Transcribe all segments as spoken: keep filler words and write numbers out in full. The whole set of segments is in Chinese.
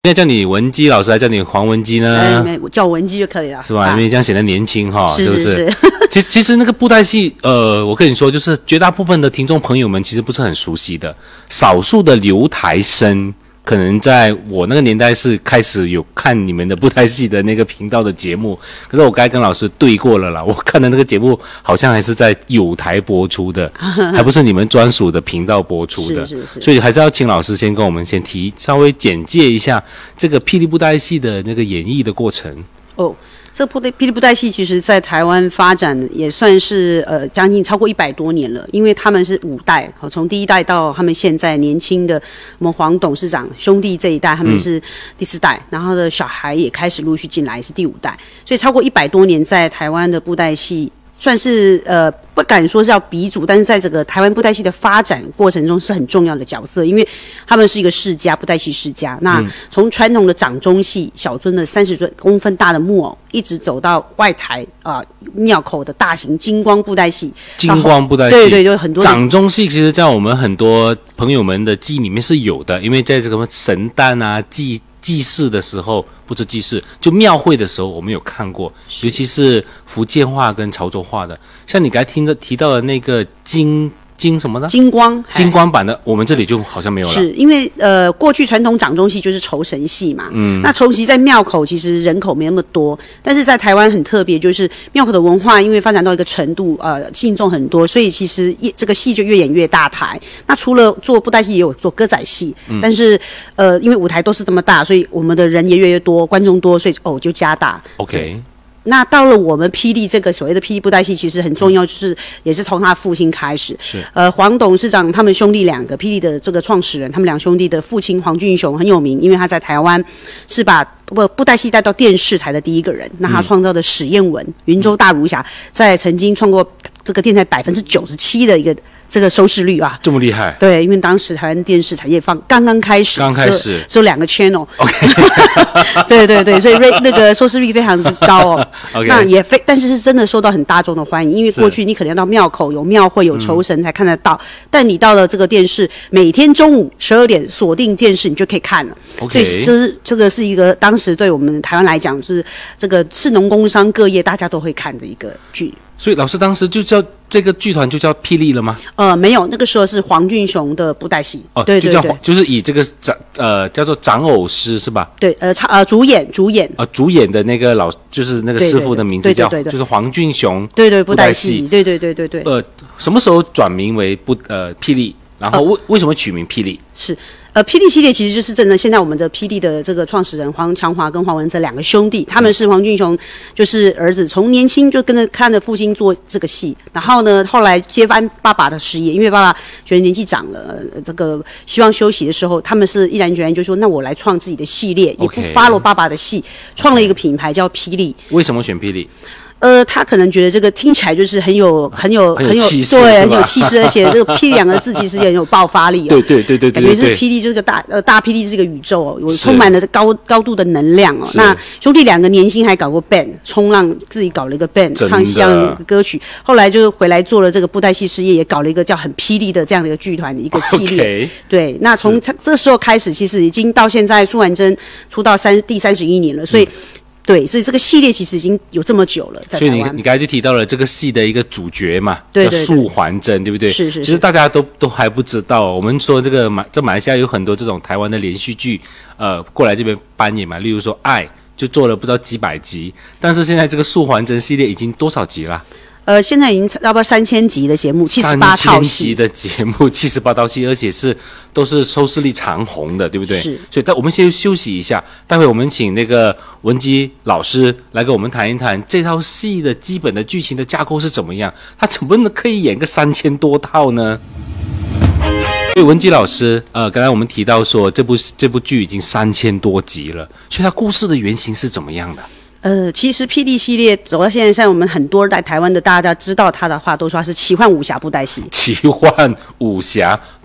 应该叫你文姬老师，还叫你黄文姬呢？ 哎，没，叫我文姬就可以了， 是吧？因为这样显得年轻哈， 是是是。 其其实那个布袋戏，呃，我跟你说，就是绝大部分的听众朋友们其实不是很熟悉的，少数的留台生。可能在我那个年代是开始有看你们的布袋戏的那个频道的节目，可是我刚才跟老师对过了啦，我看的那个节目好像还是在有台播出的，还不是你们专属的频道播出的， 是是是， 所以还是要请老师先跟我们先提稍微简介一下这个霹雳布袋戏的那个演绎的过程。 哦。这布袋霹雳布袋戏其实在台湾发展也算是呃将近超过一百多年了，因为他们是五代，从第一代到他们现在年轻的我们黄董事长兄弟这一代，他们是第四代，嗯、然后的小孩也开始陆续进来，是第五代，所以超过一百多年，在台湾的布袋戏算是呃不敢说是要鼻祖，但是在这个台湾布袋戏的发展过程中是很重要的角色，因为他们是一个世家，布袋戏世家。那从传统的掌中戏小尊的三十公分大的木偶，一直走到外台啊、呃、庙口的大型金光布袋戏， 金光布袋戏， 对对，有很多掌中戏，其实在我们很多朋友们的记忆里面是有的，因为在这个神诞啊祭祭祀的时候，不是祭祀，就庙会的时候，我们有看过，尤其是福建话跟潮州话的。像你刚才听的提到的那个金金什么呢？ 金光金光版的，我们这里就好像没有了。 是因为呃，过去传统掌中戏就是酬神戏嘛，嗯，那酬席在庙口其实人口没那么多，但是在台湾很特别，就是庙口的文化因为发展到一个程度，呃，信众很多，所以其实这个戏就越演越大台。那除了做布袋戏，也有做歌仔戏，嗯、但是呃，因为舞台都是这么大，所以我们的人也越来越多，观众多，所以哦就加大。 OK。 那到了我们霹雳这个所谓的霹雳布袋戏，其实很重要，就是也是从他父亲开始。 是。 呃，黄董事长他们兄弟两个，霹雳的这个创始人，他们两兄弟的父亲黄俊雄很有名，因为他在台湾是把布布袋戏带到电视台的第一个人。那他创造的史艳文、云州大儒侠，在曾经创过这个电台百分之九十七的一个。这个收视率啊， 这么厉害？ 对，因为当时台湾电视产业放刚刚开始， 刚开始只有两个 channel， OK， 对对对，所以那个收视率非常之高哦。 OK， 那也非，但是是真的受到很大众的欢迎，因为过去你可能要到庙口有庙会有酬神才看得到，嗯、但你到了这个电视，每天中午十二点锁定电视，你就可以看了。 OK， 所以这是这个是一个当时对我们台湾来讲是这个是农工商各业大家都会看的一个剧。 所以老师当时就叫这个剧团就叫霹雳了吗？ 呃，没有，那个时候是黄俊雄的布袋戏。 哦， 对对对， 就叫就是以这个掌呃叫做掌偶师是吧？ 对，呃，呃，主演主演啊、呃，主演的那个老就是那个师傅的名字叫就是黄俊雄， 对对布袋戏，对对对对对。 呃，什么时候转名为布呃霹雳？然后为、呃、为什么取名霹雳？ 是。呃，霹雳系列其实就是真的，现在我们的霹雳的这个创始人黄强华跟黄文泽两个兄弟，他们是黄俊雄就是儿子，从年轻就跟着看着父亲做这个戏，然后呢，后来接班爸爸的事业，因为爸爸觉得年纪长了，呃、这个希望休息的时候，他们是毅然决然就说，那我来创自己的系列， Okay. 也不 follow 爸爸的戏，创了一个品牌叫霹雳。 为什么选霹雳？ 呃，他可能觉得这个听起来就是很有、很有、 很有气势， 对，很有气势，而且这个“霹雳”两个字其实也很有爆发力、哦。 对对对对对， 感觉是霹雳就是个大呃大霹雳是一个宇宙哦，有充满了高高度的能量哦。那兄弟两个年轻还搞过 band， 冲浪自己搞了一个 band， 唱西洋歌曲，后来就回来做了这个布袋戏事业，也搞了一个叫很霹雳的这样的一个剧团的一个系列。 Okay. 对，那从这时候开始，其实已经到现在苏婉珍出道三第三十一年了，所以。嗯对，所以这个系列其实已经有这么久了，在台湾。 所以你你刚才就提到了这个戏的一个主角嘛， 对对对， 叫素还真，对不对？ 是是是。 其实大家都都还不知道，我们说这个马在马来西亚有很多这种台湾的连续剧，呃，过来这边扮演嘛，例如说《爱》就做了不知道几百集，但是现在这个素还真系列已经多少集了？ 呃，现在已经差不多三千集的节目，七十八套戏三千集的节目，七十八套戏，而且是都是收视率长红的，对不对？ 是。 所以，但我们先休息一下，待会我们请那个文姬老师来跟我们谈一谈这套戏的基本的剧情的架构是怎么样，他怎么能可以演个三千多套呢？所以文姬老师，呃，刚才我们提到说这部这部剧已经三千多集了，所以它故事的原型是怎么样的？ 呃，其实霹雳系列走到现在，像我们很多在台湾的大家知道它的话，都说它是奇幻武侠布袋戏。 奇幻武侠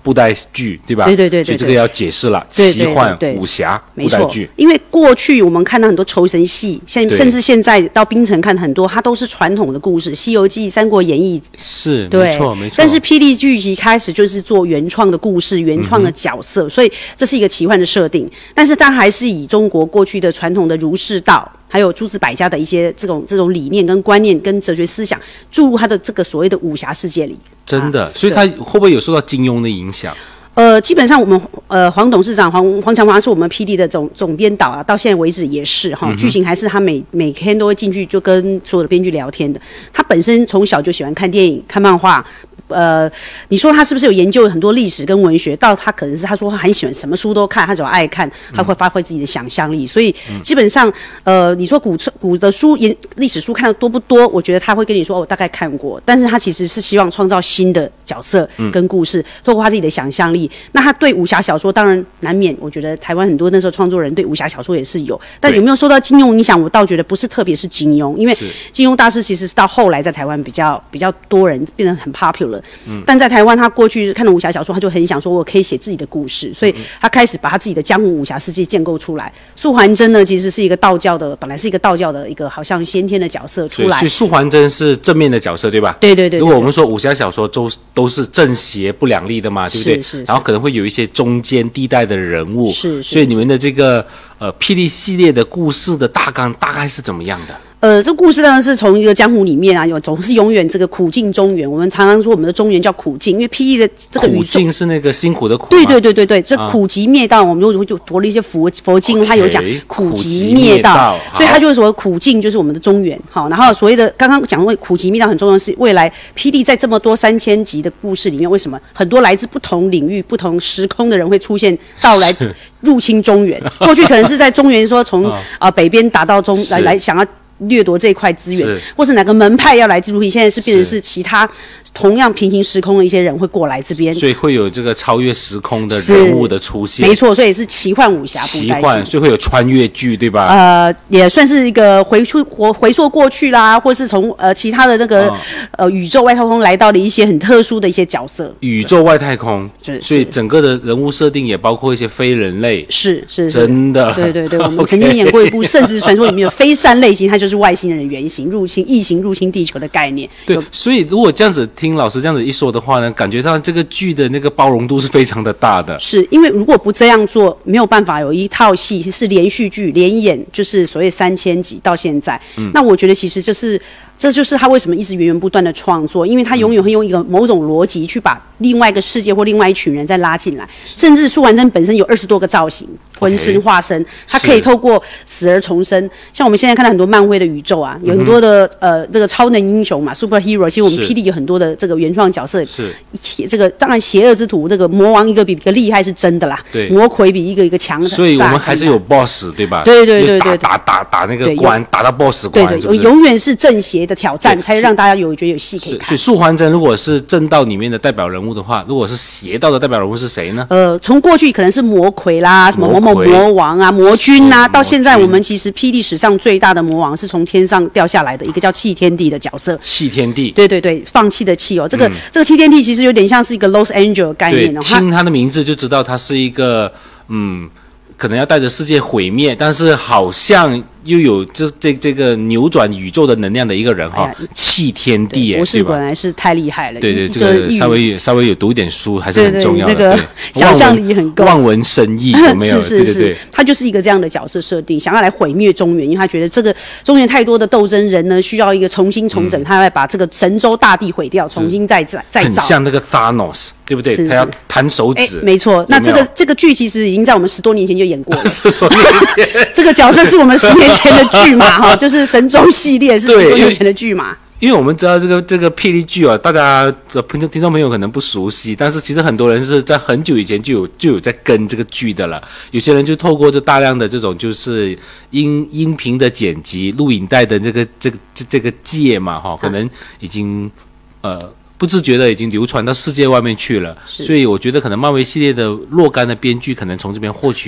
布袋剧，对吧？ 对对对对对所以这个要解释了， 对对对奇幻对武侠没错布袋剧。 因为过去我们看到很多酬神戏，现对甚至现在到槟城看很多，它都是传统的故事，《西游记》《三国演义》。 是， 对， 没错没错。 但是霹雳剧集开始就是做原创的故事、原创的角色，嗯、所以这是一个奇幻的设定。但是它还是以中国过去的传统的儒释道，还有诸子百家的一些这种这种理念跟观念跟哲学思想，注入它的这个所谓的武侠世界里。 真的， 啊、 所以它会不会有受到金庸的影响？ 呃，基本上我们呃黄董事长黄黄强华是我们霹雳的总总编导啊，到现在为止也是哈，剧情还是他每每天都会进去就跟所有的编剧聊天的。他本身从小就喜欢看电影、看漫画。呃，你说他是不是有研究很多历史跟文学？到他可能是他说他很喜欢什么书都看，他只要爱看，他会发挥自己的想象力。所以基本上，呃，你说古古的书、研历史书看的多不多？我觉得他会跟你说，哦，我大概看过。但是他其实是希望创造新的角色跟故事，透过他自己的想象力。那他对武侠小说当然难免，我觉得台湾很多那时候创作人对武侠小说也是有，但有没有受到金庸影响？我倒觉得不是特别是金庸，因为金庸大师其实是到后来在台湾比较比较多人变得很 popular。嗯、但在台湾，他过去看了武侠小说，他就很想说，我可以写自己的故事，所以他开始把他自己的江湖武侠世界建构出来。素还真呢，其实是一个道教的，本来是一个道教的一个好像先天的角色出来。 所以素还真是正面的角色，对吧？ 对对 对, 对, 对。 如果我们说武侠小说都都是正邪不两立的嘛，对不对？ 是是是。 然后可能会有一些中间地带的人物， 是是是。 所以你们的这个呃霹雳系列的故事的大纲大概是怎么样的？ 呃，这故事当然是从一个江湖里面啊，有总是永远这个苦尽中原。我们常常说我们的中原叫苦尽，因为霹雳的这个宇宙， 苦尽是那个辛苦的苦。 对对对对对，这苦集灭道，啊、我们就就读了一些佛佛经，它有讲苦集灭道，所以它就是说苦尽就是我们的中原。好，然后所谓的刚刚讲过苦集灭道很重要的是，未来霹雳在这么多三千集的故事里面，为什么很多来自不同领域、不同时空的人会出现到来入侵中原？过去可能是在中原说从啊、呃、北边打到中来来想要掠夺这一块资源，或是哪个门派要来入侵，现在是变成是其他同样平行时空的一些人会过来这边， 所以会有这个超越时空的人物的出现。 没错，所以是奇幻武侠布袋戏。 奇幻，所以会有穿越剧，对吧？ 呃，也算是一个回出回回溯过去啦，或是从呃其他的那个、哦、呃宇宙外太空来到的一些很特殊的一些角色。 宇宙外太空，所以整个的人物设定也包括一些非人类。 是是是， 真的。 对对对，我们曾经演过一部《圣子传说》里面的非善类型，它就是外星人的原型入侵异形入侵地球的概念。 对，所以如果这样子听老师这样子一说的话呢，感觉到这个剧的那个包容度是非常的大的。 是因为如果不这样做，没有办法有一套戏是连续剧连演，就是所谓三千集到现在。嗯、那我觉得其实就是。这就是他为什么一直源源不断的创作，因为他永远会用一个某种逻辑去把另外一个世界或另外一群人再拉进来，甚至素还真本身有二十多个造型、浑身化身，他可以透过死而重生。像我们现在看到很多漫威的宇宙啊，有很多的、嗯、呃那个超能英雄嘛 ，superhero， 其实我们霹雳有很多的这个原创角色， 是这个当然邪恶之徒那个魔王一个比一个厉害是真的啦， 对， 魔魁比一个一个强， 所以我们还是有 boss 对吧？ 对对对对， 打打打打那个关，打到 boss 关， 对对， 是不是永远是正邪的挑战，才让大家有觉得有戏可以看。 所以素还真如果是正道里面的代表人物的话，如果是邪道的代表人物是谁呢？ 呃，从过去可能是魔魁啦，什么某某魔王啊、魔君啊，到现在我们其实霹雳史上最大的魔王是从天上掉下来的一个叫弃天帝的角色。 弃天帝， 对对对，放弃的弃哦，这个、嗯、这个弃天帝其实有点像是一个 Los Angeles 的概念哦。 听他的名字就知道他是一个嗯。可能要带着世界毁灭，但是好像又有这这这个扭转宇宙的能量的一个人哈，哎、弃天地耶， 博士果然是太厉害了。 对对，这个稍微稍微有读一点书还是很重要的。 对对，那个想象力很够， 望文生义有没有？ 是是是， 对对对， 他就是一个这样的角色设定，想要来毁灭中原，因为他觉得这个中原太多的斗争人呢，需要一个重新重整，嗯、他来把这个神州大地毁掉，重新再再再造。 很像那个 Thanos。对不对？ 是是他要弹手指， 没错。那这个这个剧其实已经在我们十多年前就演过了。 十多年前， 这个角色是我们十年前的剧嘛？哈，就是神州系列是十多年前的剧嘛。 因为我们知道这个这个霹雳剧啊，大家的听听众朋友可能不熟悉，但是其实很多人是在很久以前就有就有在跟这个剧的了。有些人就透过这大量的这种就是音音频的剪辑、录影带的这个这个这这个界嘛，哈，可能已经呃。不自觉的已经流传到世界外面去了，所以我觉得可能漫威系列的若干的编剧可能从这边获取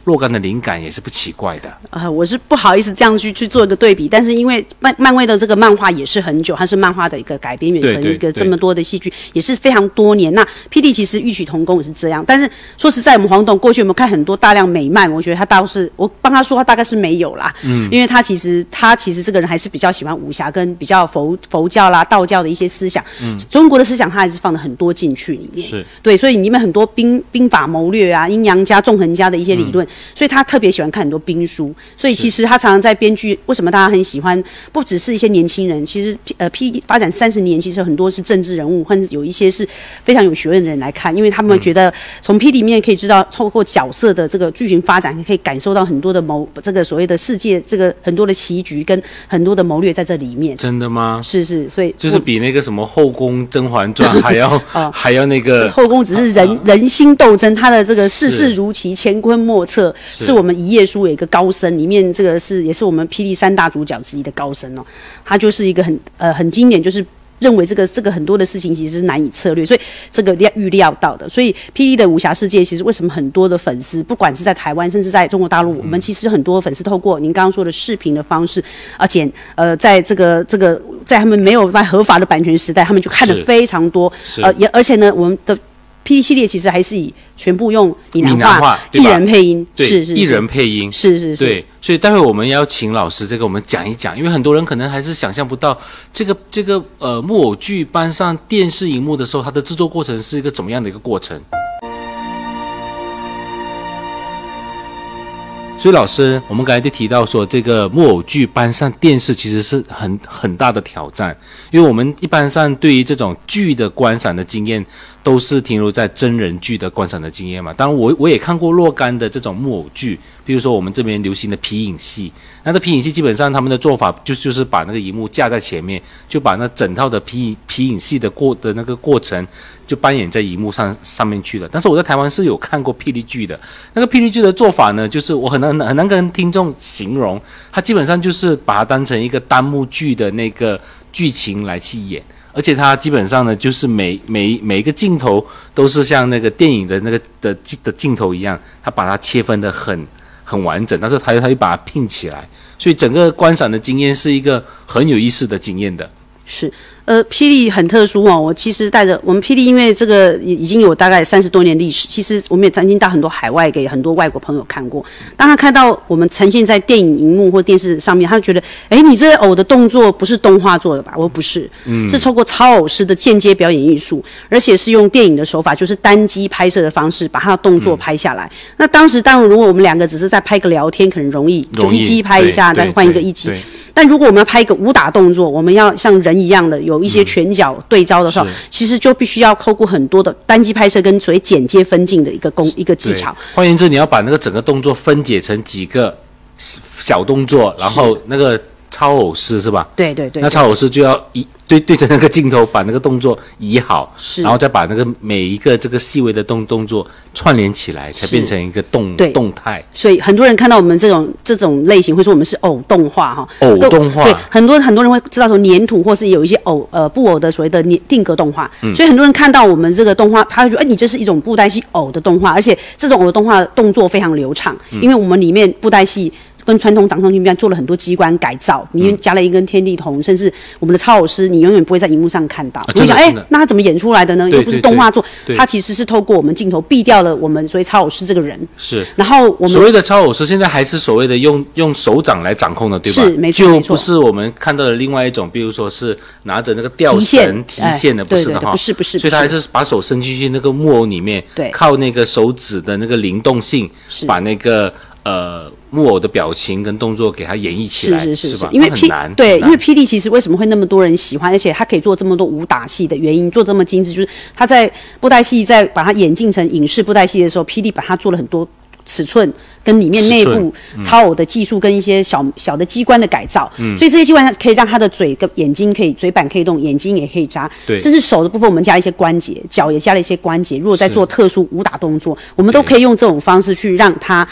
若干的灵感也是不奇怪的。 呃，我是不好意思这样去去做一个对比，但是因为漫漫威的这个漫画也是很久，它是漫画的一个改编，远成一个这么多的戏剧也是非常多年。那霹雳其实异曲同工也是这样，但是说实在，我们黄董过去有没有看很多大量美漫？我觉得他倒是我帮他说，他大概是没有啦，嗯，因为他其实他其实这个人还是比较喜欢武侠跟比较佛佛教啦、道教的一些思想，嗯，中国的思想他还是放了很多进去里面， 是对，所以里面很多兵兵法谋略啊、阴阳家、纵横家的一些理论，嗯，所以他特别喜欢看很多兵书，所以其实他常常在编剧，为什么大家很喜欢？不只是一些年轻人，其实呃，P 发展三十年，其实很多是政治人物，或者有一些是非常有学问的人来看，因为他们觉得从 P 里面可以知道，透过角色的这个剧情发展，可以感受到很多的谋，这个所谓的世界，这个很多的棋局跟很多的谋略在这里面。 真的吗？ 是是，所以就是比那个什么后宫《甄嬛传》还要、哦、还要那个后宫只是人、啊、人心斗争，他的这个世事如棋，乾坤莫测，是, 是我们一页书有一个高僧，里面这个是也是我们霹雳三大主角之一的高僧哦，他就是一个很呃很经典，就是认为这个这个很多的事情其实是难以策略，所以这个预料到的，所以霹雳的武侠世界其实为什么很多的粉丝，不管是在台湾甚至在中国大陆，嗯、我们其实很多粉丝透过您刚刚说的视频的方式，而且呃在这个这个在他们没有在合法的版权时代，他们就看得非常多，呃也而且呢我们的。霹雳系列其实还是以全部用闽南 话, 话艺人配音，是是艺人配音， 是是是， 对，所以待会我们要请老师这个我们讲一讲，因为很多人可能还是想象不到这个这个呃木偶剧搬上电视荧幕的时候，它的制作过程是一个怎么样的一个过程。所以老师，我们刚才就提到说，这个木偶剧搬上电视其实是很很大的挑战，因为我们一般上对于这种剧的观赏的经验，都是停留在真人剧的观赏的经验嘛。当然我，我我也看过若干的这种木偶剧，比如说我们这边流行的皮影戏，那这皮影戏基本上他们的做法就就是把那个荧幕架在前面，就把那整套的皮皮影戏的过的那个过程就扮演在荧幕上上面去了。但是我在台湾是有看过霹雳剧的，那个霹雳剧的做法呢，就是我很难很难跟听众形容，它基本上就是把它当成一个单幕剧的那个剧情来去演。而且它基本上呢，就是每每每一个镜头都是像那个电影的那个的的镜头一样，它把它切分的很很完整，但是它它又把它拼起来，所以整个观赏的经验是一个很有意思的经验的。 是。呃，霹雳很特殊哦。我其实带着我们霹雳，因为这个已经有大概三十多年历史，其实我们也曾经到很多海外给很多外国朋友看过。当他看到我们呈现在电影荧幕或电视上面，他就觉得，哎，你这个偶的动作不是动画做的吧？我说不是，嗯，是透过超偶师的间接表演艺术，而且是用电影的手法，就是单机拍摄的方式，把他的动作拍下来。嗯、那当时当然，如果我们两个只是在拍个聊天，可能容易，就一机拍一下，再换一个一机。但如果我们要拍一个武打动作，我们要像人一样的有一些拳脚对招的时候，嗯、其实就必须要透过很多的单机拍摄跟所谓剪接分镜的一个工一个技巧。 换言之，你要把那个整个动作分解成几个小动作，然后那个超偶师是吧？ 对对 对, 对。 那超偶师就要一对对着那个镜头把那个动作移好， 是， 然后再把那个每一个这个细微的动动作串联起来，才变成一个动动态。 所以很多人看到我们这种这种类型，会说我们是偶动画哈。 偶动画。 对，很多很多人会知道说粘土或是有一些偶呃布偶的所谓的定格动画、嗯，所以很多人看到我们这个动画，他会觉得哎，你这是一种布袋戏偶的动画，而且这种偶的动画动作非常流畅，嗯、因为我们里面布袋戏。跟传统掌上剧一样，做了很多机关改造，你又加了一根天地瞳，甚至我们的超偶师，你永远不会在荧幕上看到。你会想，哎、欸，那他怎么演出来的呢？又不是动画做，他其实是透过我们镜头避掉了我们所谓超偶师这个人。 是。 然后我们所谓的超偶师，现在还是所谓的用用手掌来掌控的，对吧？ 是，没错， 就不是我们看到的另外一种，比如说是拿着那个吊绳提线的，不是的哈。 不是不是。 所以他还是把手伸进去那个木偶里面， 对， 靠那个手指的那个灵动性，把那个呃。木偶的表情跟动作给它演绎起来， 是是 是, 是吧？ 因为很难， 对，因为霹雳其实为什么会那么多人喜欢，而且它可以做这么多武打戏的原因，做这么精致，就是它在布袋戏在把它演进成影视布袋戏的时候，霹雳把它做了很多尺寸跟里面内部超偶的技术跟一些小小的机关的改造，嗯、所以这些机关可以让它的嘴跟眼睛可以嘴板可以动，眼睛也可以眨，甚至手的部分我们加了一些关节，脚也加了一些关节。如果在做特殊武打动作，我们都可以用这种方式去让它。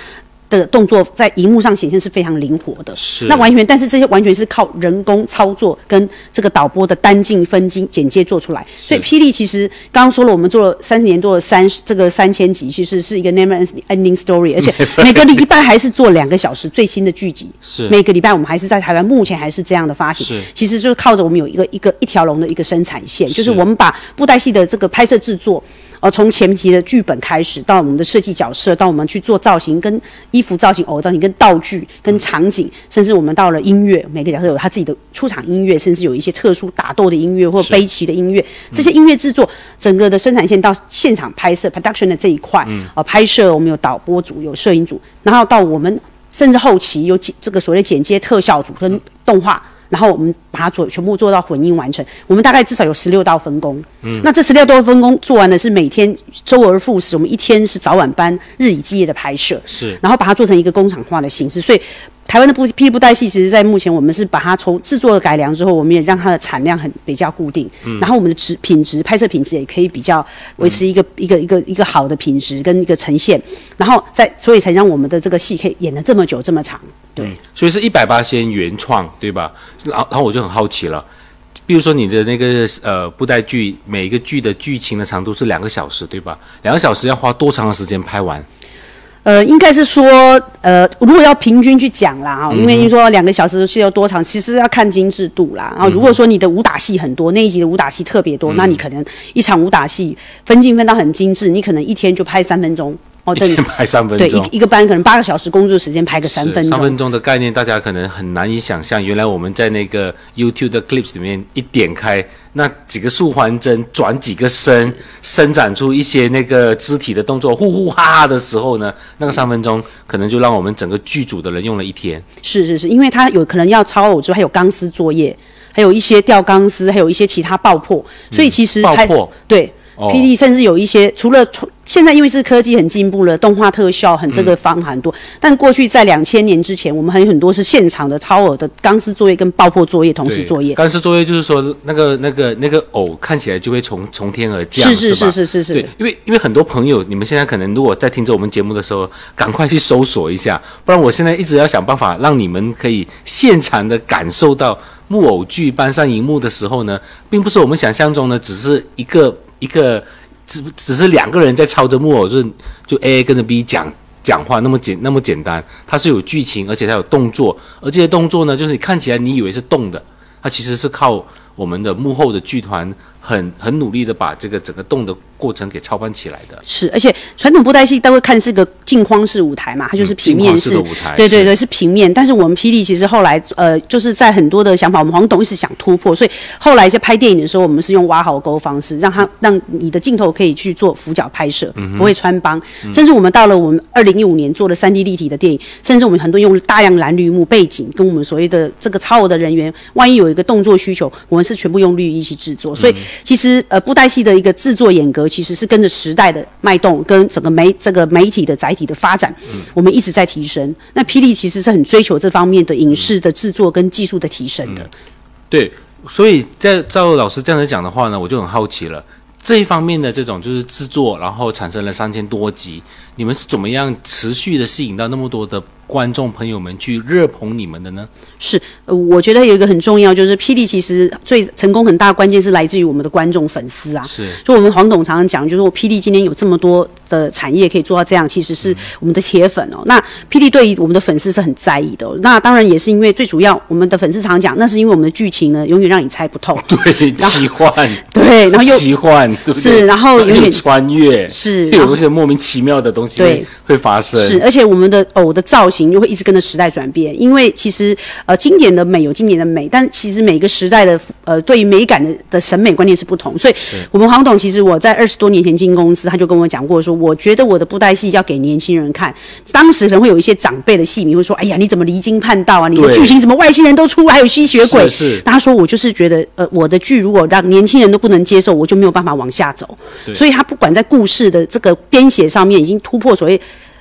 的动作在荧幕上显现是非常灵活的。 是， 那完全，但是这些完全是靠人工操作跟这个导播的单镜、分镜、剪接做出来。所以霹雳其实刚刚说了，我们做了三十年多的三这个三千集，其实是一个 never ending story， 而且每个礼拜还是做两个小时最新的剧集。 是， 每个礼拜我们还是在台湾，目前还是这样的发行。 是， 其实就是靠着我们有一个一个一条龙的一个生产线，就是我们把布袋戏的这个拍摄制作。呃，从前期的剧本开始，到我们的设计角色，到我们去做造型、跟衣服造型、偶造型、跟道具、跟场景，甚至我们到了音乐，每个角色有他自己的出场音乐，甚至有一些特殊打斗的音乐或悲戚的音乐，这些音乐制作，整个的生产线到现场拍摄 production 的这一块，嗯、呃，拍摄我们有导播组、有摄影组，然后到我们甚至后期有这个所谓剪接特效组跟动画。然后我们把它做全部做到混音完成，我们大概至少有十六道分工。嗯，那这十六道分工做完的是每天周而复始，我们一天是早晚班，日以继夜的拍摄。 是， 然后把它做成一个工厂化的形式，所以。台湾的霹雳布袋戏，其实在目前我们是把它从制作的改良之后，我们也让它的产量很比较固定，嗯、然后我们的质品质、拍摄品质也可以比较维持一个、嗯、一个一个一个好的品质跟一个呈现，然后再所以才让我们的这个戏可以演得这么久这么长，对，嗯、 所以是一百八先原创，对吧？然后然后我就很好奇了。比如说你的那个呃布袋剧，每一个剧的剧情的长度是两个小时，对吧？两个小时要花多长的时间拍完？ 呃，应该是说，呃，如果要平均去讲啦，哈，因为你说两个小时是要多长，其实要看精致度啦。然后如果说你的武打戏很多，那一集的武打戏特别多，嗯、那你可能一场武打戏分镜分到很精致，你可能一天就拍三分钟。哦， 一天拍三分钟， 对，一一个班可能八个小时工作时间拍个三分钟。 三分钟的概念，大家可能很难以想象。原来我们在那个 YouTube 的 clips 里面一点开，那几个竖环针转几个身，伸展出一些那个肢体的动作，呼呼哈哈的时候呢，那个三分钟可能就让我们整个剧组的人用了一天。 是是是，因为它有可能要超偶之外，还有钢丝作业，还有一些吊钢丝，还有一些其他爆破，所以其实爆破对。霹雳甚至有一些，除了现在因为是科技很进步了，动画特效很这个方法很多，嗯、但过去在两千年之前，我们还有很多是现场的超偶的钢丝作业跟爆破作业同时作业。 钢丝作业就是说那个那个那个偶看起来就会从从天而降， 是是是是是是。 对，因为因为很多朋友，你们现在可能如果在听着我们节目的时候，赶快去搜索一下，不然我现在一直要想办法让你们可以现场的感受到木偶剧搬上荧幕的时候呢，并不是我们想象中的只是一个。一个只只是两个人在操着木偶，就是就 A 跟着 B 讲讲话那么简那么简单，它是有剧情，而且它有动作，而这些动作呢，就是你看起来你以为是动的，它其实是靠我们的幕后的剧团很很努力的把这个整个动的过程给操办起来的。 是，而且传统布袋戏都会看是个镜框式舞台嘛，它就是平面式， 嗯、镜框式的舞台， 对对对，是平面。但是我们霹雳其实后来呃，就是在很多的想法，我们黄董一直想突破，所以后来在拍电影的时候，我们是用挖壕沟方式，让它让你的镜头可以去做俯角拍摄，嗯、不会穿帮。嗯、甚至我们到了我们二零一五年做了三 D 立体的电影，甚至我们很多用大量蓝绿幕背景，跟我们所谓的这个超偶的人员，万一有一个动作需求，我们是全部用绿意去制作。所以其实呃，布袋戏的一个制作严格，其实是跟着时代的脉动，跟整个媒这个媒体的载体的发展，嗯、我们一直在提升。那霹雳其实是很追求这方面的影视的制作跟技术的提升的。嗯、 对，所以在照老师这样子讲的话呢，我就很好奇了。这一方面的这种就是制作，然后产生了三千多集，你们是怎么样持续的吸引到那么多的观众朋友们去热捧你们的呢？是， 呃，我觉得有一个很重要，就是霹雳其实最成功很大的关键是来自于我们的观众粉丝啊。 是， 就我们黄董常常讲，就是说霹雳今天有这么多的产业可以做到这样，其实是我们的铁粉哦。嗯、那霹雳对于我们的粉丝是很在意的、哦。那当然也是因为最主要，我们的粉丝常讲，那是因为我们的剧情呢，永远让你猜不透。 对，奇幻。 对，然后又奇幻，对不对？ 是，然后有点穿越， 是， 有一些莫名其妙的东西会会发生。 是，而且我们的偶的造型又会一直跟着时代转变，因为其实呃经典的美有经典的美，但其实每个时代的呃对于美感的的审美观念是不同，所以我们黄董其实我在二十多年前进公司，他就跟我讲过说，我觉得我的布袋戏要给年轻人看，当时可能会有一些长辈的戏迷会说，哎呀你怎么离经叛道啊，你的剧情怎么外星人都出，还有吸血鬼， 是是， 他说我就是觉得呃我的剧如果让年轻人都不能接受，我就没有办法往下走，所以他不管在故事的这个编写上面已经突破所谓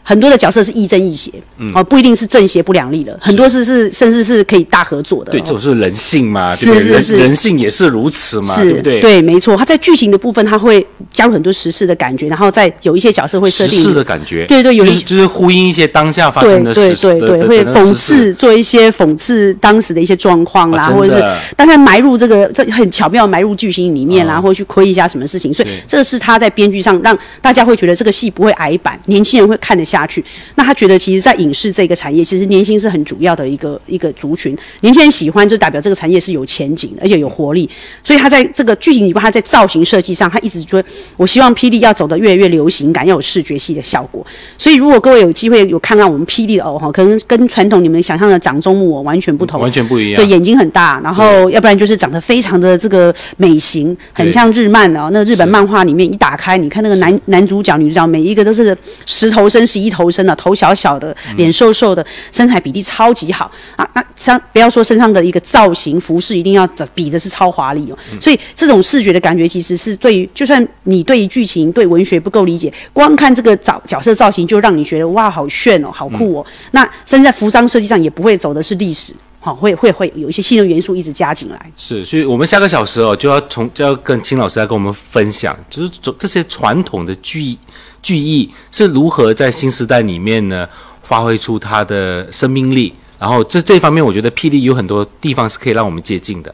很多的角色是亦正亦邪，嗯，哦，不一定是正邪不两立的，很多是是甚至是可以大合作的。 对，这种是人性嘛， 是对不对？ 是是人，人性也是如此嘛，对不对？ 对，没错。他在剧情的部分，他会加入很多时事的感觉，然后再有一些角色会设定时事的感觉， 对对，有就是就是呼应一些当下发生的事实， 对对对，会讽刺做一些讽刺当时的一些状况啦， 啊、 或者是当然埋入这个这很巧妙埋入剧情里面啦，啊、或者去窥一下什么事情，所以这个是他在编剧上让大家会觉得这个戏不会矮板，年轻人会看得下去。那他觉得其实，在影视这个产业，其实年轻是很主要的一个一个族群，年轻人喜欢就代表这个产业是有前景的，而且有活力。所以他在这个剧情里边，他在造型设计上，他一直说，我希望霹雳要走得越来越流行感，要有视觉系的效果。所以如果各位有机会有看到我们霹雳的偶哈，可能跟传统你们想象的掌中木偶完全不同， 完全不一样。 对，眼睛很大，然后要不然就是长得非常的这个美型，很像日漫哦。那日本漫画里面一打开，你看那个男男主角、女主角，每一个都是十头身、十一头身的，头小小的，脸瘦瘦的，身材比例超级好啊。那像不要说身上的一个造型服饰一定要比的是超华丽哦。所以这种视觉的感觉其实是对于，就算你对于剧情、对文学不够理解，光看这个角角色造型就让你觉得哇，好炫哦，好酷哦。嗯、那甚至在服装设计上也不会走的是历史。好，会会会有一些新的元素一直加进来。 是，所以我们下个小时哦，就要从就要跟青老师来跟我们分享，就是这些传统的剧剧艺是如何在新时代里面呢发挥出它的生命力。然后这这一方面，我觉得霹雳有很多地方是可以让我们接近的。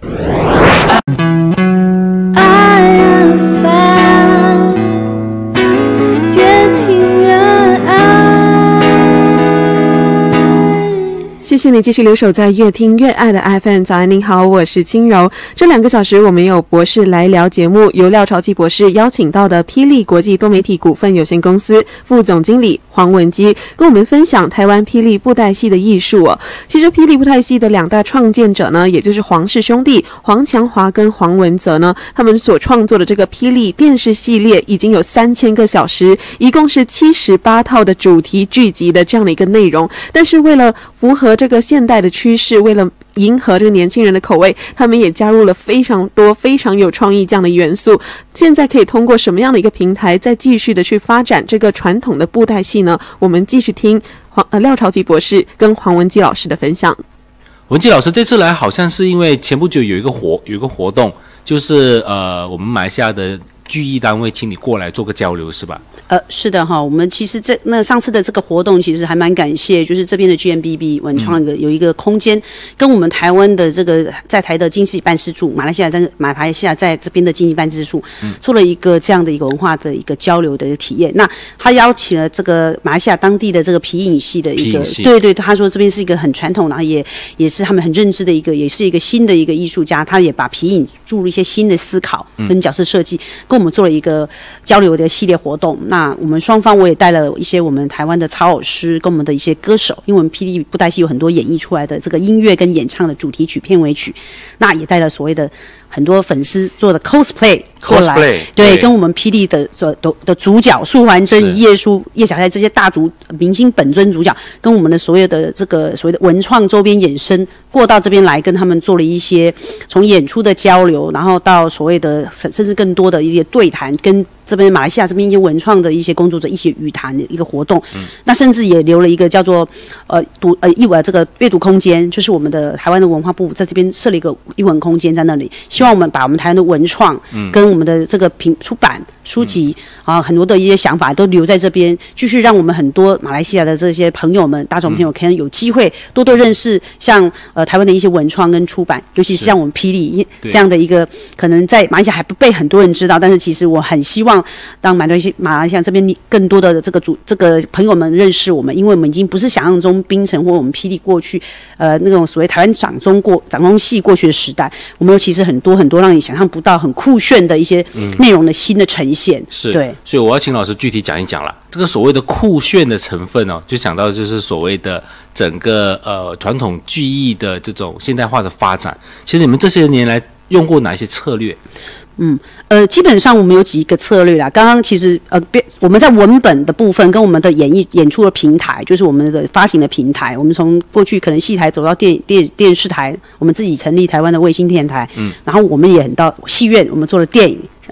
谢谢你继续留守在越听越爱的 F M。 早安您好，我是轻柔。这两个小时我们有博士来聊节目，由廖朝基博士邀请到的霹雳国际多媒体股份有限公司副总经理黄文基，跟我们分享台湾霹雳布袋戏的艺术哦。其实霹雳布袋戏的两大创建者呢，也就是黄氏兄弟黄强华跟黄文泽呢，他们所创作的这个霹雳电视系列已经有三千个小时，一共是七十八套的主题剧集的这样的一个内容。但是为了符合这个现代的趋势，为了迎合这个年轻人的口味，他们也加入了非常多非常有创意这样的元素。现在可以通过什么样的一个平台再继续的去发展这个传统的布袋戏呢？我们继续听黄呃廖朝基博士跟黄文基老师的分享。 文基老师这次来好像是因为前不久有一个活有一个活动，就是呃我们马来西亚的剧艺单位请你过来做个交流，是吧？ 呃，是的哈，我们其实这那上次的这个活动其实还蛮感谢，就是这边的 G M B B 文创的有一个空间，嗯、跟我们台湾的这个在台的经济办事处，马来西亚在马来西亚在这边的经济办事处，嗯、做了一个这样的一个文化的一个交流的体验。那他邀请了这个马来西亚当地的这个皮影戏的一个，对对，他说这边是一个很传统，然后也也是他们很认知的一个，也是一个新的一个艺术家，他也把皮影注入一些新的思考跟角色设计，嗯、跟我们做了一个交流的系列活动。那我们双方我也带了一些我们台湾的操偶师跟我们的一些歌手，因为我们霹雳布袋戏有很多演绎出来的这个音乐跟演唱的主题曲、片尾曲，那也带了所谓的很多粉丝做的 cosplay 过来， cosplay 对，跟我们霹雳的的的主角素还真、叶舒、叶小钗这些大主明星本尊主角，跟我们的所有的这个所谓的文创周边衍生过到这边来，跟他们做了一些从演出的交流，然后到所谓的甚至更多的一些对谈，跟这边马来西亚这边一些文创的一些工作者一起语谈的一个活动，嗯、那甚至也留了一个叫做呃读呃译文这个阅读空间，就是我们的台湾的文化部在这边设了一个译文空间在那里，希望我们把我们台湾的文创跟我们的这个评出版书籍、嗯、啊很多的一些想法都留在这边，继续让我们很多马来西亚的这些朋友们、大众朋友可能有机会多多认识像呃台湾的一些文创跟出版，尤其是像我们霹雳这样的一个可能在马来西亚还不被很多人知道，但是其实我很希望让马来西马来西亚这边更多的这个主这个朋友们认识我们，因为我们已经不是想象中槟城或我们霹雳过去呃那种所谓台湾掌中过掌中戏过去的时代，我们有其实很多很多让你想象不到很酷炫的一些内容的新的呈现。嗯、 是， 对， 所以我要请老师具体讲一讲了。这个所谓的酷炫的成分哦，就讲到就是所谓的整个呃传统剧艺的这种现代化的发展。其实你们这些年来用过哪一些策略？ 嗯，呃，基本上我们有几个策略啦。刚刚其实呃，我们在文本的部分跟我们的演绎演出的平台，就是我们的发行的平台，我们从过去可能戏台走到电电电视台，我们自己成立台湾的卫星电台，嗯，然后我们也很到戏院，我们做了电影。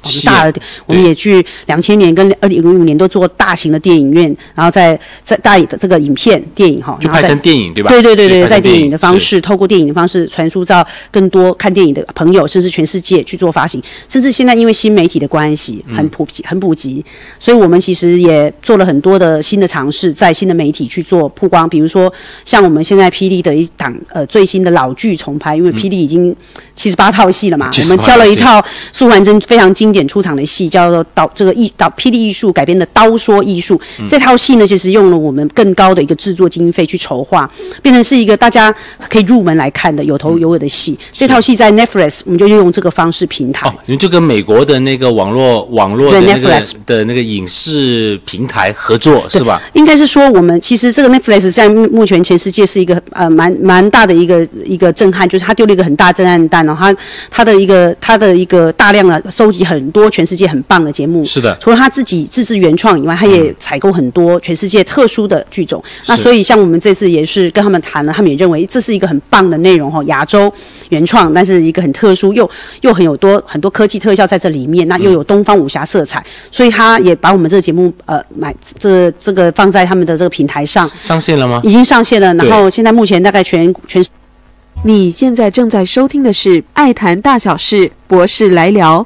我们大的，我们也去两千年跟二零零五年都做大型的电影院，然后在在大的这个影片电影哈， 就拍成电影对吧？ 对对对对，在电影的方式， 是透过电影的方式传输到更多看电影的朋友，甚至全世界去做发行，甚至现在因为新媒体的关系，很普及很普及，所以我们其实也做了很多的新的尝试，在新的媒体去做曝光，比如说像我们现在霹雳的一档呃最新的老剧重拍，因为霹雳已经七十八套戏了嘛，我们挑了一套素还真非常经典出场的戏，叫做刀这个艺刀霹雳艺术改编的刀说艺术。嗯、这套戏呢，其实用了我们更高的一个制作经费去筹划，变成是一个大家可以入门来看的有头有尾的戏。嗯、这套戏在 Netflix 我们就用这个方式平台。 哦，你们就跟美国的那个网络网络的那个的那个影视平台合作是吧？ 应该是说我们其实这个 Netflix 在目前全世界是一个呃蛮蛮大的一个一个震撼，就是它丢了一个很大震撼弹。然后他他的一个他的一个大量的收集很多全世界很棒的节目， 是的。 除了他自己自制原创以外，他也采购很多全世界特殊的剧种。嗯、那所以像我们这次也是跟他们谈了，他们也认为这是一个很棒的内容哈，亚洲原创，但是一个很特殊又又很有多很多科技特效在这里面，那又有东方武侠色彩，嗯、所以他也把我们这个节目呃买这这个放在他们的这个平台上上线了吗？ 已经上线了，然后现在目前大概全全。 你现在正在收听的是《爱谈大小事》，博士来聊。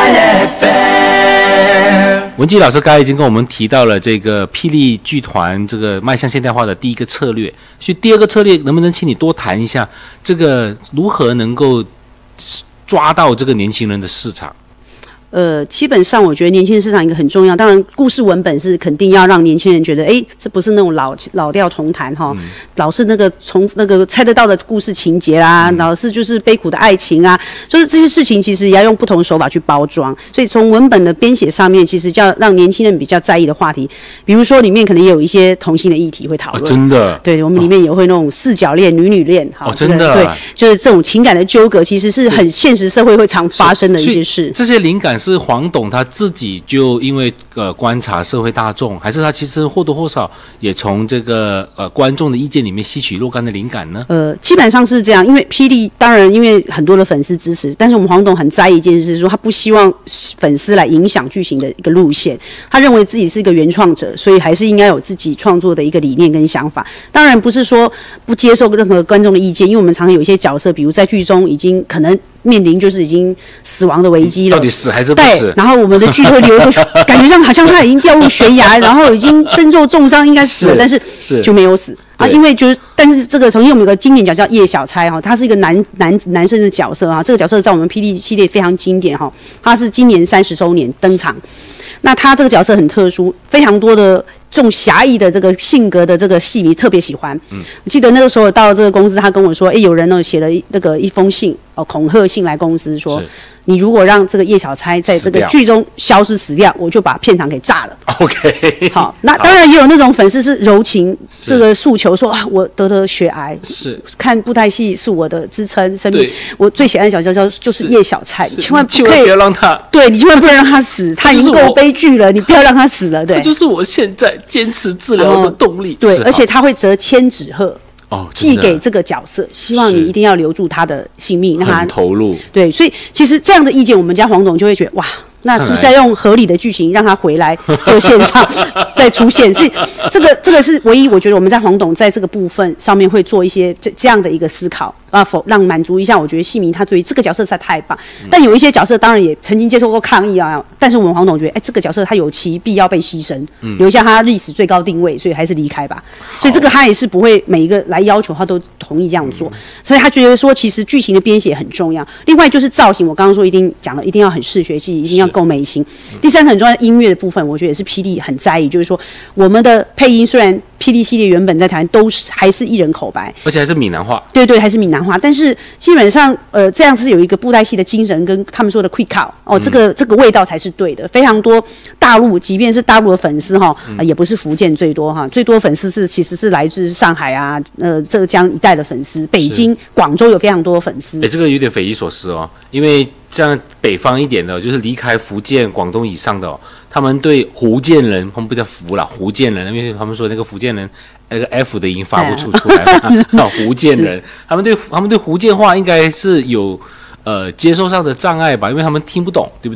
文姬老师刚才已经跟我们提到了这个霹雳剧团这个迈向现代化的第一个策略，所以第二个策略能不能请你多谈一下这个如何能够抓到这个年轻人的市场？ 呃，基本上我觉得年轻人市场一个很重要，当然故事文本是肯定要让年轻人觉得，哎，这不是那种老老调重弹哈，嗯、老是那个重那个猜得到的故事情节啦，嗯、老是就是悲苦的爱情啊，就是这些事情其实也要用不同的手法去包装。所以从文本的编写上面，其实叫让年轻人比较在意的话题，比如说里面可能也有一些同性的议题会讨论， 哦、真的， 对我们里面也会那种四角恋、女女恋， 哦，真的， 对，就是这种情感的纠葛，其实是很现实社会会常发生的一些事。 这些灵感是黄董他自己就因为呃观察社会大众，还是他其实或多或少也从这个呃观众的意见里面吸取若干的灵感呢？ 呃，基本上是这样，因为霹雳当然因为很多的粉丝支持，但是我们黄董很在意一件事，是说他不希望粉丝来影响剧情的一个路线，他认为自己是一个原创者，所以还是应该有自己创作的一个理念跟想法。当然不是说不接受任何观众的意见，因为我们常常有一些角色，比如在剧中已经可能面临就是已经死亡的危机了， 到底死还是不死？ 对，然后我们的剧会留一个感觉上好像他已经掉入悬崖，然后已经身受重伤，应该死了，是但是就没有死啊。因为就是，但是这个曾经我们有个经典角色叫叶小钗哈，他是一个男男男生的角色啊。这个角色在我们霹雳系列非常经典哈，他是今年三十周年登场。那他这个角色很特殊，非常多的这种侠义的这个性格的这个戏迷特别喜欢。嗯，我记得那个时候到了这个公司，他跟我说，哎，有人呢写了那个一封信哦，恐吓信来公司说，你如果让这个叶小钗在这个剧中消失死掉，我就把片场给炸了。 OK， 好，那当然也有那种粉丝是柔情这个诉求说啊，我得了血癌， 是看布袋戏是我的支撑生命，我最喜爱的角色叫就是叶小钗，你千万不可以不要让他， 对你千万不能让他死，他已经够悲剧了，你不要让他死了，对， 这就是我现在坚持治疗的动力。 对，而且他会折千纸鹤。 哦， 寄给这个角色，希望你一定要留住他的性命，让他很投入。 对，所以其实这样的意见，我们家黄董就会觉得哇，那是不是要用合理的剧情让他回来这个线上再出现？是这个这个是唯一我觉得我们在黄董在这个部分上面会做一些这这样的一个思考啊，否让满足一下我觉得戏迷他对于这个角色实在太棒。嗯、但有一些角色当然也曾经接受过抗议啊，但是我们黄董觉得，哎，这个角色他有其必要被牺牲，嗯、留下他历史最高定位，所以还是离开吧。所以这个他也是不会每一个来要求他都同意这样做，嗯、所以他觉得说其实剧情的编写很重要。另外就是造型，我刚刚说一定讲了，一定要很视觉系，一定要够美型。嗯、第三个很重要的音乐的部分，我觉得也是霹雳很在意，就是说我们的配音虽然霹雳系列原本在台湾都是还是一人口白， 而且还是闽南话， 对对，还是闽南话，但是基本上呃这样是有一个布袋戏的精神跟他们说的 quick call 哦，这个、嗯、这个味道才是对的。非常多大陆，即便是大陆的粉丝哈、呃，也不是福建最多哈，最多粉丝是其实是来自上海啊，呃浙江一带的粉丝，北京、广州有非常多的粉丝。 哎，这个有点匪夷所思哦，因为像北方一点的，就是离开福建、广东以上的哦，他们对福建人，他们不叫福啦，福建人，因为他们说那个福建人那个 F 的音发不出出来嘛，福建人，他们对他们对福建话应该是有呃接受上的障碍吧，因为他们听不懂，对不对？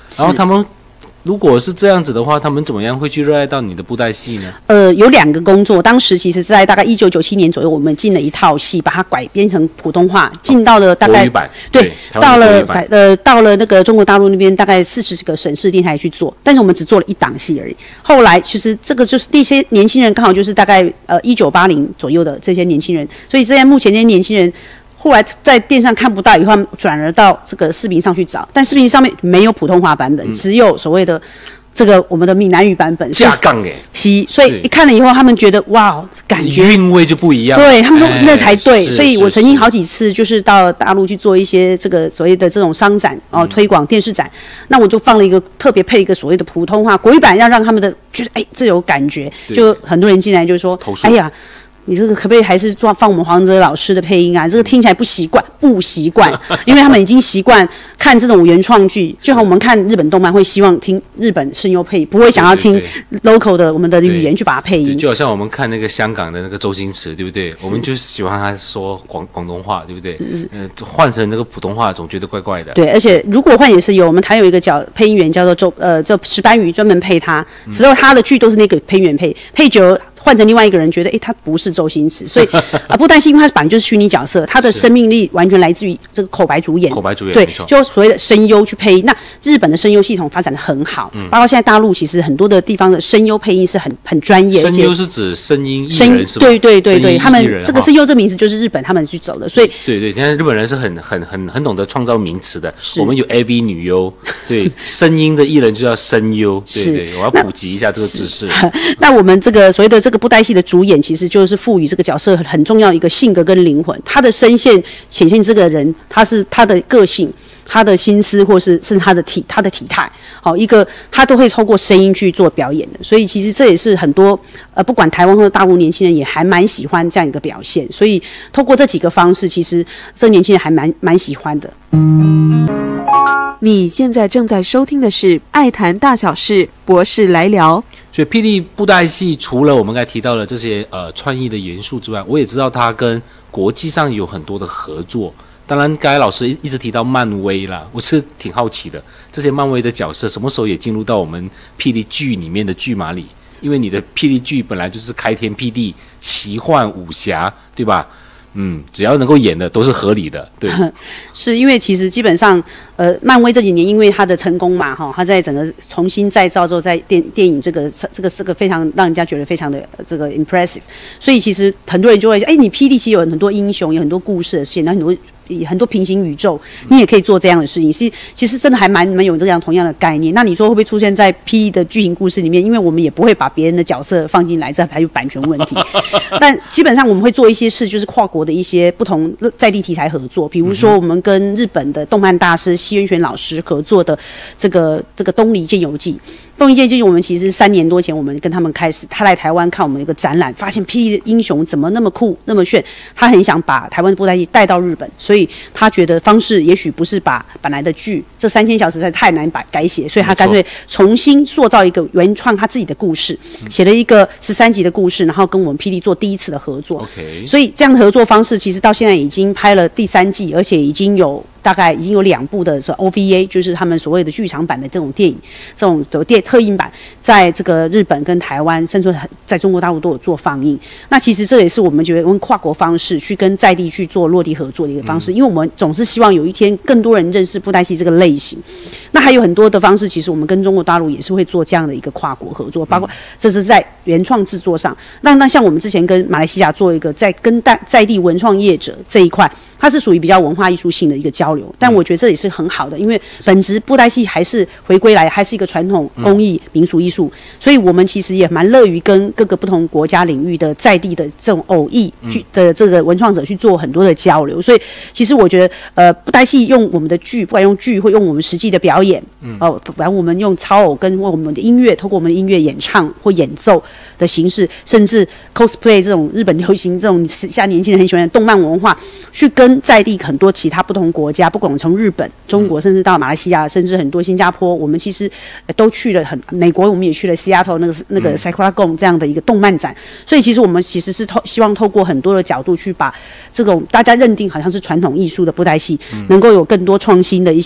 然后他们如果是这样子的话，他们怎么样会去热爱到你的布袋戏呢？ 呃，有两个工作，当时其实在大概一九九七年左右，我们进了一套戏，把它改编成普通话，进到了大概、 国语版， 对，到了呃到了那个中国大陆那边，大概四十个省市电台去做，但是我们只做了一档戏而已。后来其实这个就是这些年轻人，刚好就是大概呃一九八零左右的这些年轻人，所以现在目前这些年轻人。后来在电视上看不到以后，转而到这个视频上去找，但视频上面没有普通话版本，嗯、只有所谓的这个我们的闽南语版本。 架杠哎， 是，所以一看了以后，他们觉得哇，感觉韵味就不一样。 对他们说那才对， 哎、 所以我曾经好几次就是到大陆去做一些这个所谓的这种商展哦、呃，推广电视展，那我就放了一个特别配一个所谓的普通话国语版，要让他们的觉得哎这有感觉，就很多人进来就说哎呀。你这个可不可以还是做放我们黄哲老师的配音啊？这个听起来不习惯，不习惯，因为他们已经习惯看这种原创剧，就像我们看日本动漫会希望听日本声优配，不会想要听 local 的我们的语言去把它配音。 就好像我们看那个香港的那个周星驰，对不对？我们就喜欢他说广广东话，对不对？呃，换成那个普通话，总觉得怪怪的。 对，而且如果换也是有，我们台有一个叫配音员叫做周呃叫石斑鱼，专门配他，只有他的剧都是那个配音员配，配久了。换成另外一个人，觉得哎，他不是周星驰，所以啊，布袋戏因为他本来就是虚拟角色，他的生命力完全来自于这个口白主演。 口白主演， 对，就所谓的声优去配音。那日本的声优系统发展的很好，嗯、包括现在大陆其实很多的地方的声优配音是很很专业。 声优是指声音艺人是吧？ 对对对对，他们这个声优这名字就是日本他们去走的，所以对对，现在日本人是很很很很懂得创造名词的。我们有 A V 女优，对，声音的艺人就叫声优。对对，我要普及一下这个知识。 那我们这个所谓的这个布袋戏的主演。其实就是赋予这个角色很重要一个性格跟灵魂，他的声线显现这个人，他是他的个性、他的心思，或是甚至他的体、他的体态，好一个他都会透过声音去做表演的。所以其实这也是很多呃，不管台湾或大陆年轻人也还蛮喜欢这样一个表现。所以透过这几个方式，其实这年轻人还蛮蛮喜欢的。 你现在正在收听的是《爱谈大小事》，博士来聊。 所以霹雳布袋戏除了我们刚才提到的这些呃创意的元素之外，我也知道它跟国际上有很多的合作。当然，刚才老师一直提到漫威啦，我是挺好奇的，这些漫威的角色什么时候也进入到我们霹雳剧里面的剧码里？因为你的霹雳剧本来就是开天辟地、奇幻武侠，对吧？嗯，只要能够演的都是合理的，对。 是因为其实基本上，呃，漫威这几年因为它的成功嘛，哈，它在整个重新再造之后，在电电影这个这个这个非常让人家觉得非常的这个 impressive， 所以其实很多人就会说，哎，你霹雳其实有很多英雄，有很多故事的线，然后很多。很多平行宇宙，你也可以做这样的事情。是，其实真的还蛮蛮有这样同样的概念。那你说会不会出现在 P E 的剧情故事里面？因为我们也不会把别人的角色放进来，这还有版权问题。但基本上我们会做一些事，就是跨国的一些不同在地题材合作。比如说，我们跟日本的动漫大师西渊玄老师合作的这个这个《东离剑游记》。东一剑就是我们其实三年多前我们跟他们开始，他来台湾看我们一个展览，发现霹雳的英雄怎么那么酷那么炫，他很想把台湾的布袋戏带到日本，所以他觉得方式也许不是把本来的剧这三千小时实在太难把改写，所以他干脆重新塑造一个原创他自己的故事，写了一个十三集的故事，然后跟我们霹雳做第一次的合作。 Okay. 所以这样的合作方式其实到现在已经拍了第三季，而且已经有。大概已经有两部的 O V A， 就是他们所谓的剧场版的这种电影，这种的电特映版，在这个日本跟台湾，甚至在中国大陆都有做放映。那其实这也是我们觉得用跨国方式去跟在地去做落地合作的一个方式，嗯、因为我们总是希望有一天更多人认识布袋戏这个类型。那还有很多的方式，其实我们跟中国大陆也是会做这样的一个跨国合作，包括这是在原创制作上。那那像我们之前跟马来西亚做一个在跟在在地文创业者这一块。它是属于比较文化艺术性的一个交流，但我觉得这也是很好的，因为本质布袋戏还是回归来，还是一个传统工艺、民俗艺术，所以我们其实也蛮乐于跟各个不同国家领域的在地的这种偶艺去的这个文创者去做很多的交流。所以其实我觉得，呃，布袋戏用我们的剧，不管用剧或用我们实际的表演，哦、呃，不管我们用超偶跟我们的音乐，透过我们的音乐演唱或演奏的形式，甚至 cosplay 这种日本流行这种现在年轻人很喜欢的动漫文化，去跟跟在地很多其他不同国家，不管从日本、中国，甚至到马来西亚，甚至很多新加坡，我们其实都去了很美国，我们也去了 Seattle 那个那个 Sakura Gon 这样的一个动漫展。所以其实我们其实是透希望透过很多的角度去把这种大家认定好像是传统艺术的布袋戏，能够有更多创新的一些。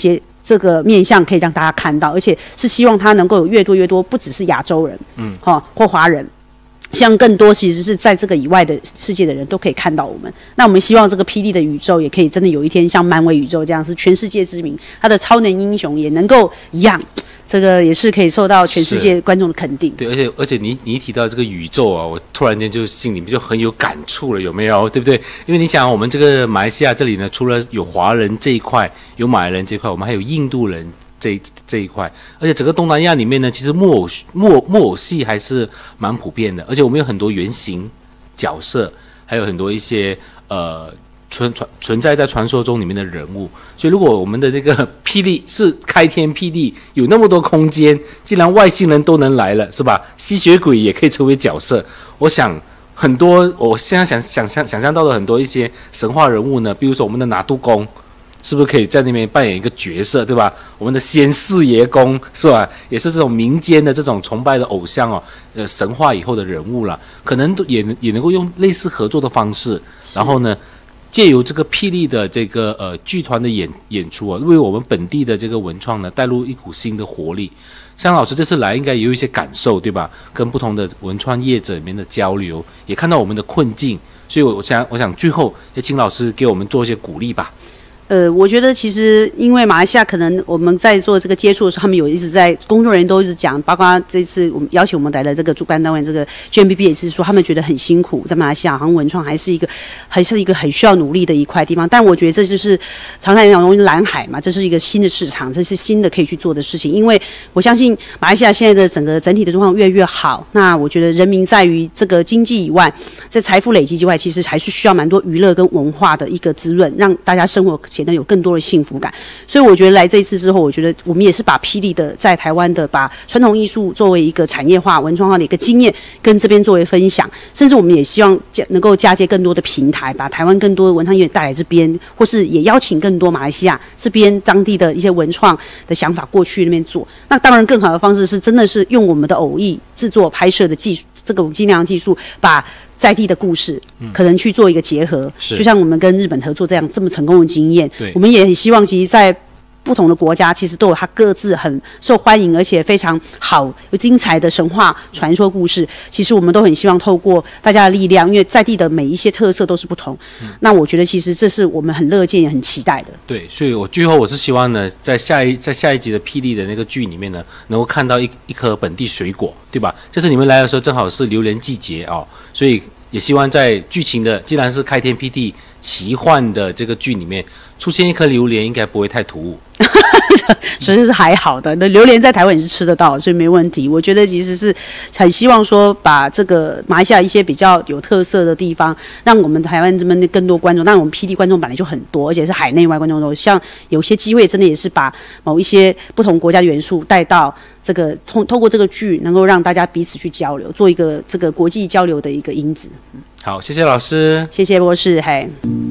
这个面向可以让大家看到，而且是希望它能够有越多越多，不只是亚洲人，嗯，哈、哦，或华人。像更多其实是在这个以外的世界的人都可以看到我们。那我们希望这个霹雳的宇宙也可以真的有一天像漫威宇宙这样是全世界知名，他的超能英雄也能够一样，这个也是可以受到全世界观众的肯定。 对，而且而且你你一提到这个宇宙啊，我突然间就心里面就很有感触了，有没有？对不对？因为你想，我们这个马来西亚这里呢，除了有华人这一块，有马来人这一块，我们还有印度人。这这一块，而且整个东南亚里面呢，其实木偶木偶木偶戏还是蛮普遍的，而且我们有很多原型角色，还有很多一些呃存存存在在传说中里面的人物。所以，如果我们的这个霹雳是开天辟地，有那么多空间，既然外星人都能来了，是吧？吸血鬼也可以成为角色，我想。很多我现在想想象想象到的很多一些神话人物呢，比如说我们的拿督公。是不是可以在那边扮演一个角色，对吧？我们的先四爷公是吧，也是这种民间的这种崇拜的偶像哦，呃，神话以后的人物了，可能也也能够用类似合作的方式，然后呢，借由这个霹雳的这个呃剧团的演演出啊，为我们本地的这个文创呢带入一股新的活力。香老师这次来应该也有一些感受，对吧？跟不同的文创业者里面的交流，也看到我们的困境，所以我想我想最后也请老师给我们做一些鼓励吧。 呃，我觉得其实因为马来西亚可能我们在做这个接触的时候，他们有一直在工作人员都一直讲，包括这次我们邀请我们来的这个主办单位这个 G M B B 也是说，他们觉得很辛苦，在马来西亚好像文创还是一个还是一个很需要努力的一块地方。但我觉得这就是常常讲蓝海嘛，这是一个新的市场，这是新的可以去做的事情。因为我相信马来西亚现在的整个整体的状况越来越好，那我觉得人民在于这个经济以外，在财富累积之外，其实还是需要蛮多娱乐跟文化的一个滋润，让大家生活显得有更多的幸福感。所以我觉得来这一次之后，我觉得我们也是把霹雳的在台湾的把传统艺术作为一个产业化文创化的一个经验跟这边作为分享，甚至我们也希望能够嫁接更多的平台，把台湾更多的文创业带来这边，或是也邀请更多马来西亚这边当地的一些文创的想法过去那边做。那当然更好的方式是真的是用我们的偶艺制作拍摄的技术，这个精良技术把在地的故事，可能去做一个结合，就像我们跟日本合作这样这么成功的经验，我们也很希望，其实，在不同的国家，其实都有它各自很受欢迎而且非常好、有精彩的神话传说故事。其实我们都很希望透过大家的力量，因为在地的每一些特色都是不同。嗯、那我觉得，其实这是我们很乐见也很期待的。 对，所以我最后我是希望呢，在下一在下一集的霹雳的那个剧里面呢，能够看到一一颗本地水果，对吧？就是你们来的时候正好是榴莲季节哦，所以也希望在剧情的既然是开天辟地奇幻的这个剧里面出现一颗榴莲，应该不会太突兀。 其实是还好的，那榴莲在台湾也是吃得到，所以没问题。我觉得其实是很希望说，把这个马来西亚一些比较有特色的地方，让我们台湾这边的更多观众，但我们霹雳观众本来就很多，而且是海内外观众都像有些机会，真的也是把某一些不同国家的元素带到这个通透过这个剧，能够让大家彼此去交流，做一个这个国际交流的一个因子。 好，谢谢老师， 谢谢博士，嘿。